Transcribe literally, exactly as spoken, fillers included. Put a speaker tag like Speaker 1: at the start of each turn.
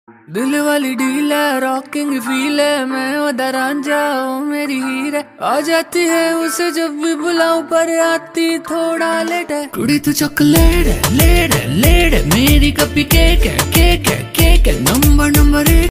Speaker 1: दिल वाली डील है, रॉकिंग फील है, मैं उधर रांझा ओ मेरी हीर है। आ जाती है उसे जब भी बुलाऊं पर आती थोड़ा लेट है। कुड़ी तू चॉकलेट है, लेट है, लेट है, मेरी कपी केक है, केक है, केक है, नंबर नंबर एक।